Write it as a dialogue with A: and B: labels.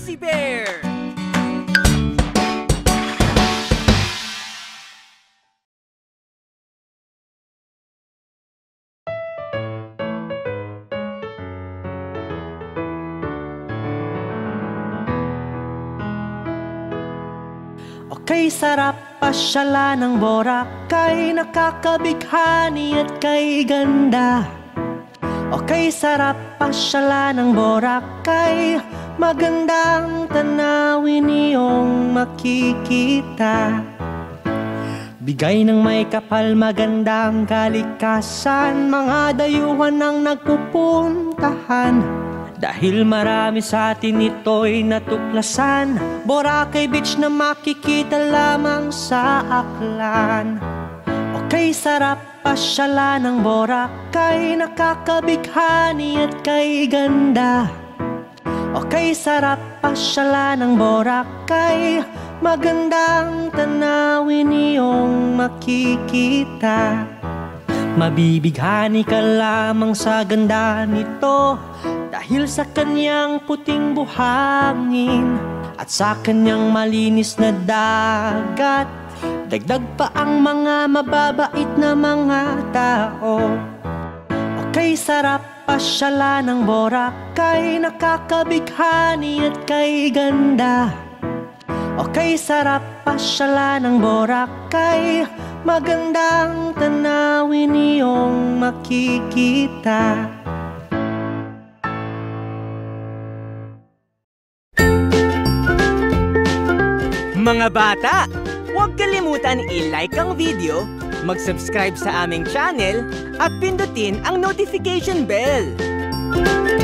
A: Cozy Bear!
B: Kay sarap pasyala ng Boracay, nakakabighani at kay ganda. O kay sarap pasyala ng Boracay, magandang tanawin iyong makikita. Bigay ng may kapal, magandang kalikasan, mga dayuhan ang nagpupuntahan. Dahil marami sa atin ito'y natuklasan, Boracay Beach na makikita lamang sa aklan. O kay sarap pasyala ng Boracay, nakakabighani at kay ganda. O kay sarap pasyala ng Boracay, magandang tanawin iyong makikita. Mabibighani ka lamang sa ganda nito, dahil sa kanyang puting buhangin at sa kanyang malinis na dagat. Dagdag pa ang mga mababait na mga tao. O kay sarap pasyala ng Boracay, nakakabighani at kay ganda. O kay sarap pasyala ng Boracay, magandang tanawin iyong makikita.
A: Mga bata, huwag kalimutan i-like ang video, mag-subscribe sa aming channel, at pindutin ang notification bell.